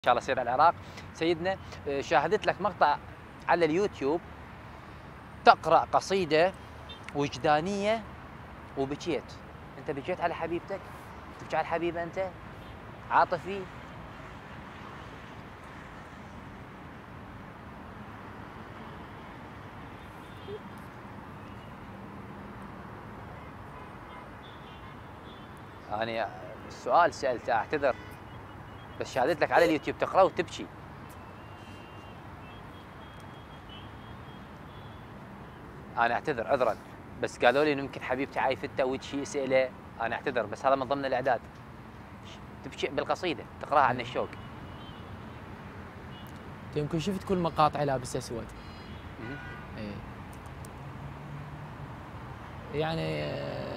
ان شاء الله سير على العراق. سيدنا شاهدت لك مقطع على اليوتيوب تقرأ قصيدة وجدانية وبكيت. انت بكيت على حبيبتك؟ تبكي على الحبيبة انت؟ عاطفي؟ أنا السؤال سألته أعتذر، بس شاهدت لك على اليوتيوب تقرأ وتبكي. أنا أعتذر عذرا، بس قالوا لي إنه يمكن حبيبتي عايفته وشي اسأله. أنا أعتذر بس هذا من ضمن الإعداد. تبكي بالقصيدة تقرأها عن الشوق. يمكن شفت كل مقاطع لابس أسود. إيه. يعني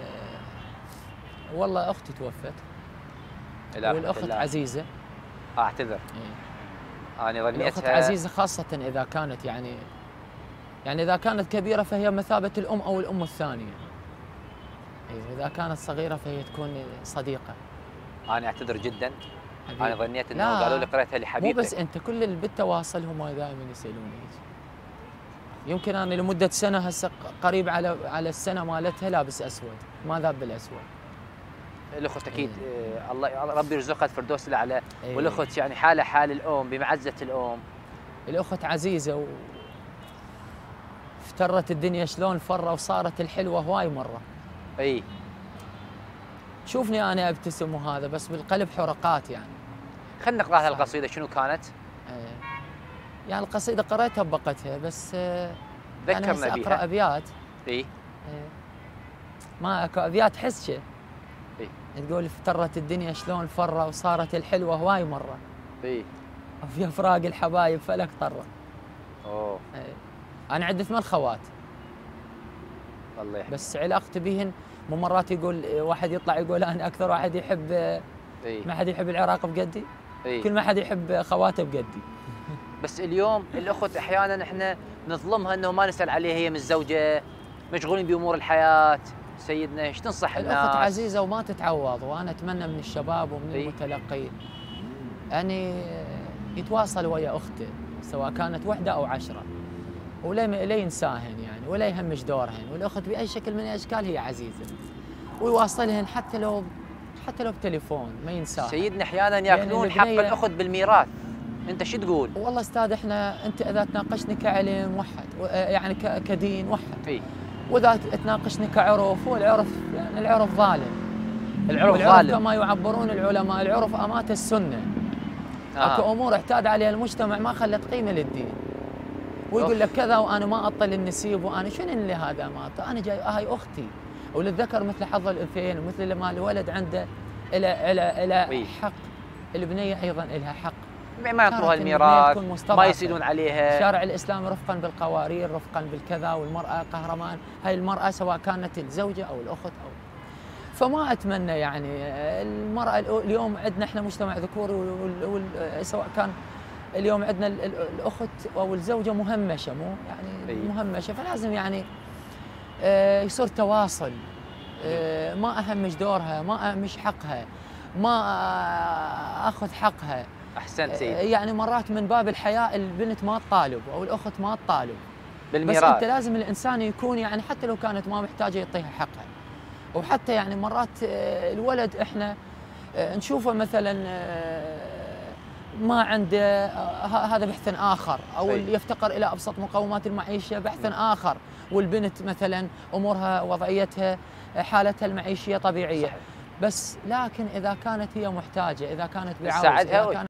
والله أختي توفت والأخت عزيزة. أعتذر. إيه. أنا ظنيتها الأخت عزيزة خاصة إذا كانت يعني إذا كانت كبيرة فهي مثابة الأم أو الأم الثانية. إيه. إذا كانت صغيرة فهي تكون صديقة. أنا أعتذر جدا. حبيب. أنا ظنيت إنه قالوا لي قريتها لحبيبتك. مو بس أنت، كل اللي بالتواصل هم دائما يسألوني هيك. يمكن أنا لمدة سنة هسه قريب على السنة مالتها لابس أسود، ما ذاب بالأسود. الأخت أكيد الله ربي يرزقها الفردوس الأعلى. إيه. والأخت يعني حالة حال الأم بمعزة الأم. الأخت عزيزة افترت الدنيا شلون فرة وصارت الحلوة هواي مرة. اي تشوفني أنا أبتسم وهذا بس بالقلب حرقات يعني. خلينا نقرأ هذه القصيدة شنو كانت؟ يعني القصيدة قريتها ببقتها بس ذكرنا أنا بيها. أقرأ أبيات. اي ما اكو أبيات حسشة. اي تقول افترت الدنيا شلون فرة وصارت الحلوة هواي مرة. اي وفي أفراق الحبايب فلك طرة. اوه. أنا عندي 8 خوات. الله يحفظك. بس علاقتي بهن مو مرات يقول واحد يطلع يقول أنا أكثر واحد يحب. ما حد يحب العراق بقدي. كل ما حد يحب خواته بقدي. بس اليوم الأخت أحيانا احنا نظلمها إنه ما نسأل عليها، هي متزوجة مشغولين بأمور الحياة. سيدنا ايش تنصح الناس؟ الأخت عزيزة وما تتعوض، وأنا أتمنى من الشباب ومن المتلقين يعني يتواصل ويا أخته سواء كانت وحدة أو 10 ولا ينساهن يعني ولا يهمش دورهن، والأخت بأي شكل من الأشكال هي عزيزة ويواصلهن حتى لو بتليفون ما ينساها. سيدنا أحيانا ياخذون حق الأخت بالميراث. أنت شو تقول؟ والله أستاذ أنت إذا تناقشني كعلم وحد يعني كدين وحد. وإذا تناقشني كعرف، هو العرف يعني العرف ظالم. العرف ظالم كما يعبرون العلماء، العرف أمات السنة. اكو أمور اعتاد عليها المجتمع ما خلت قيمة للدين. ويقول لك كذا وأنا ما أطل النسيب وأنا شنو اللي هذا ما أنا جاي هاي أختي. وللذكر مثل حظ الأنثيين ومثل ما الولد عنده إلى حق، البنية أيضا لها حق. ما ينطوها الميراث، ما يسيلون عليها. الشارع الإسلامي رفقا بالقوارير رفقا بالكذا، والمرأة قهرمان. هاي المرأة سواء كانت الزوجة أو الأخت فما أتمنى يعني المرأة اليوم عندنا احنا مجتمع ذكوري، سواء كان اليوم عندنا الأخت أو الزوجة مهمشة، مو يعني مهمشة، فلازم يعني يصير تواصل. ما أهمش دورها، ما أهمش حقها، ما أخذ حقها. أحسنت سيدي. يعني مرات من باب الحياء البنت ما تطالب أو الأخت ما تطالب بالميراث. بس أنت لازم الإنسان يكون يعني حتى لو كانت ما محتاجة يعطيها حقها. وحتى يعني مرات الولد احنا نشوفه مثلا ما عنده هذا بحث آخر أو يفتقر إلى أبسط مقومات المعيشة بحث آخر، والبنت مثلا أمورها وضعيتها حالتها المعيشية طبيعية. بس لكن إذا كانت هي محتاجة، إذا كانت بعوز،